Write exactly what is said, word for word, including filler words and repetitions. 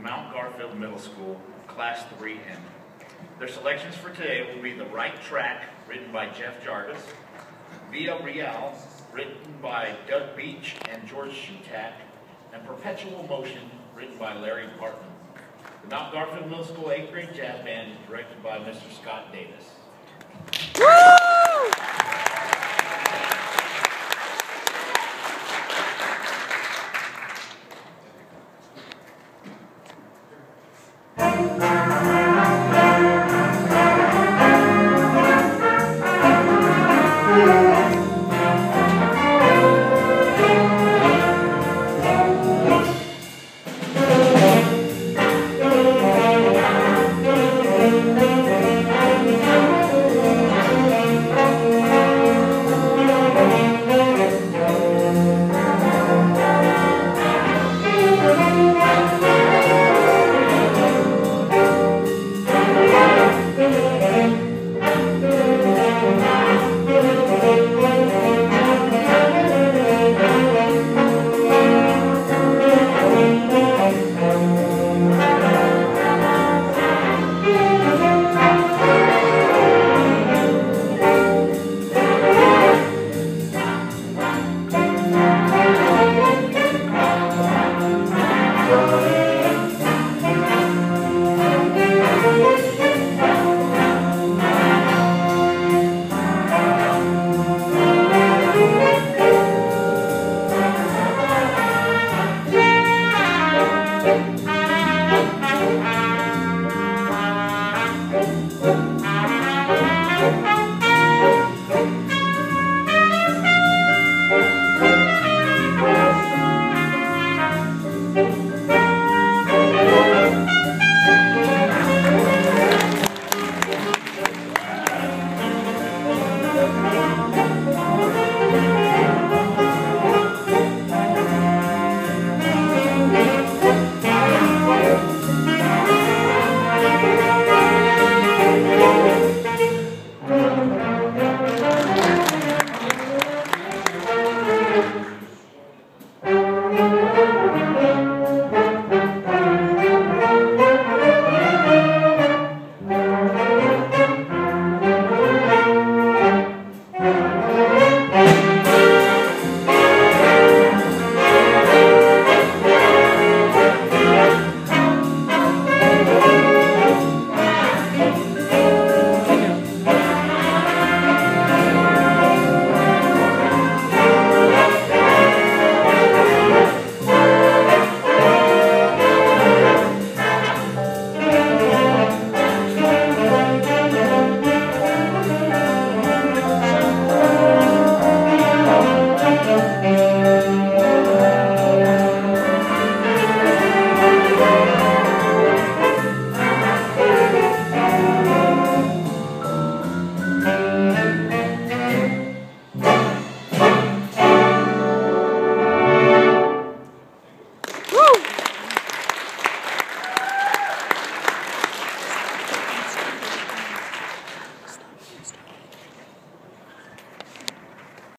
Mount Garfield Middle School, Class three M. Their selections for today will be The Right Track, written by Jeff Jarvis, Via Real, written by Doug Beach and George Shetak, and Perpetual Motion, written by Larry Bartman. The Mount Garfield Middle School eighth grade Jazz Band is directed by Mister Scott Davis. Woo!